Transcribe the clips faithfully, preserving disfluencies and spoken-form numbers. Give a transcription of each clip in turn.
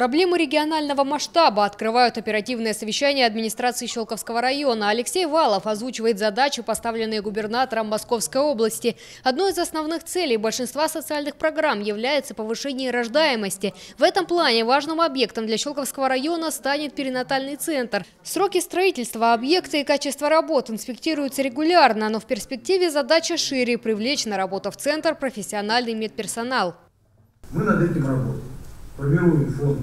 Проблемы регионального масштаба открывают оперативное совещание администрации Щелковского района. Алексей Валов озвучивает задачи, поставленные губернатором Московской области. Одной из основных целей большинства социальных программ является повышение рождаемости. В этом плане важным объектом для Щелковского района станет перинатальный центр. Сроки строительства объекта и качество работ инспектируются регулярно, но в перспективе задача шире – привлечь на работу в центр профессиональный медперсонал. Мы над этим работаем. Формируем фонд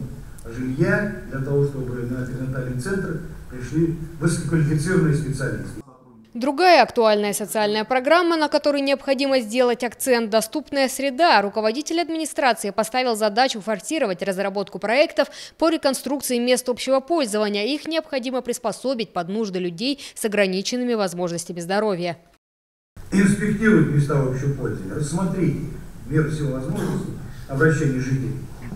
жилья для того, чтобы на перинатальный центр пришли высококвалифицированные специалисты. Другая актуальная социальная программа, на которой необходимо сделать акцент – доступная среда. Руководитель администрации поставил задачу форсировать разработку проектов по реконструкции мест общего пользования. Их необходимо приспособить под нужды людей с ограниченными возможностями здоровья. Инспектировать места общего пользования, рассмотреть в меру всего возможностей обращения жителей,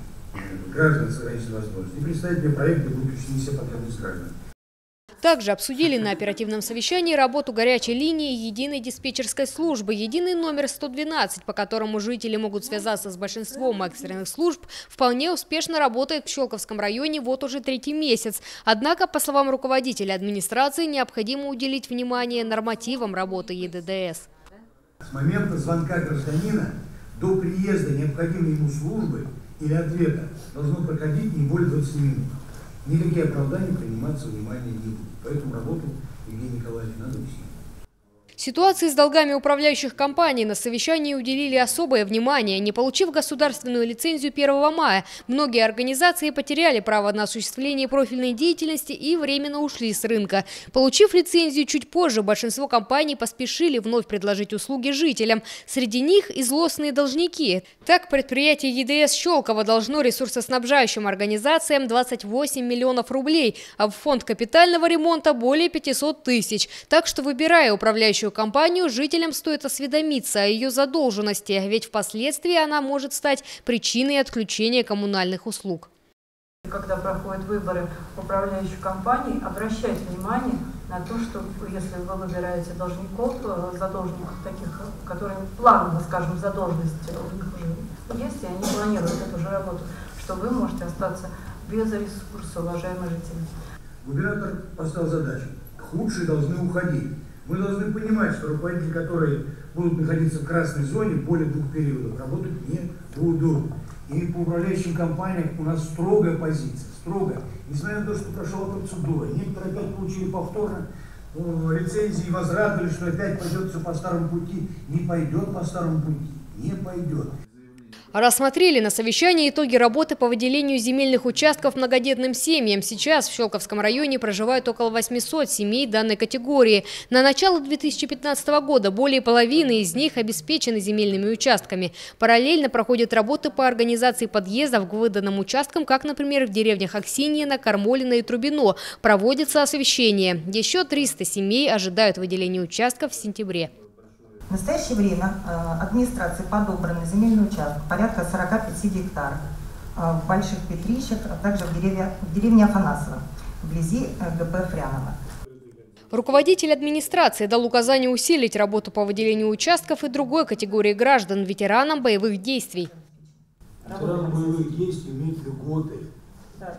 граждан с ограниченными возможностями, и представить мне проект, где будут учтены все потребности граждан. Также обсудили на оперативном совещании работу горячей линии единой диспетчерской службы. Единый номер сто двенадцать, по которому жители могут связаться с большинством экстренных служб, вполне успешно работает в Щелковском районе вот уже третий месяц. Однако, по словам руководителя администрации, необходимо уделить внимание нормативам работы е дэ дэ эс. С момента звонка гражданина до приезда необходимой ему службы или ответа должно проходить не более двадцати минут. Никакие оправдания приниматься внимания не будут. Поэтому работу Евгения Николаевна надо усилить. Ситуации с долгами управляющих компаний на совещании уделили особое внимание. Не получив государственную лицензию первого мая, многие организации потеряли право на осуществление профильной деятельности и временно ушли с рынка. Получив лицензию чуть позже, большинство компаний поспешили вновь предложить услуги жителям. Среди них и злостные должники. Так, предприятие е дэ эс Щелково должно ресурсоснабжающим организациям двадцать восемь миллионов рублей, а в фонд капитального ремонта более пятисот тысяч. Так что, выбирая управляющую компанию, жителям стоит осведомиться о ее задолженности, ведь впоследствии она может стать причиной отключения коммунальных услуг. Когда проходят выборы управляющих компаний, обращайте внимание на то, что если вы выбираете должников, задолженных таких, которые планово, скажем, задолженность у них уже есть, и они планируют эту же работу, что вы можете остаться без ресурса, уважаемые жители. Губернатор поставил задачу: худшие должны уходить. Мы должны понимать, что руководители, которые будут находиться в красной зоне более двух периодов, работать не будут. И по управляющим компаниям у нас строгая позиция, строгая. Несмотря на то, что прошла процедура, некоторые опять получили повторно ну, лицензии, возврат, или что опять пойдет все по старому пути. Не пойдет по старому пути, не пойдет. Рассмотрели на совещании итоги работы по выделению земельных участков многодетным семьям. Сейчас в Щелковском районе проживают около восьмисот семей данной категории. На начало две тысячи пятнадцатого года более половины из них обеспечены земельными участками. Параллельно проходят работы по организации подъездов к выданным участкам, как, например, в деревнях Аксиньино, Кармолино и Трубино. Проводится освещение. Еще триста семей ожидают выделения участков в сентябре. В настоящее время администрации подобраны земельный участок порядка сорока пяти гектаров в Больших Петрищах, а также в деревне, в деревне Афанасово, вблизи гэ пэ Фряново. Руководитель администрации дал указание усилить работу по выделению участков и другой категории граждан – ветеранам боевых действий. Ветераны боевых действий имеют льготы. Да,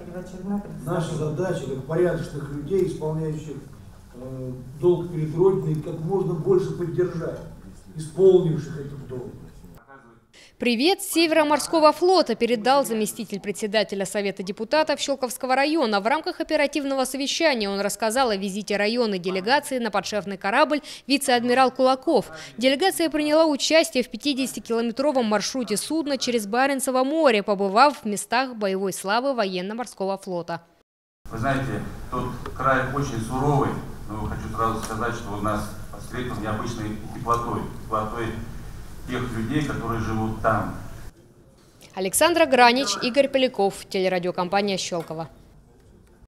наша задача, как порядочных людей, исполняющих э, долг перед Родиной, как можно больше поддержать исполнивших этот долг. Привет с Северо-морского флота передал заместитель председателя Совета депутатов Щелковского района. В рамках оперативного совещания он рассказал о визите районной делегации на подшефный корабль вице-адмирал Кулаков. Делегация приняла участие в пятидесятикилометровом маршруте судна через Баренцево море, побывав в местах боевой славы военно-морского флота. Вы знаете, тот край очень суровый, но хочу сразу сказать, что у нас встретил необычной теплотой, теплотой тех людей, которые живут там. Александра Гранич, Игорь Поляков, телерадиокомпания Щелково.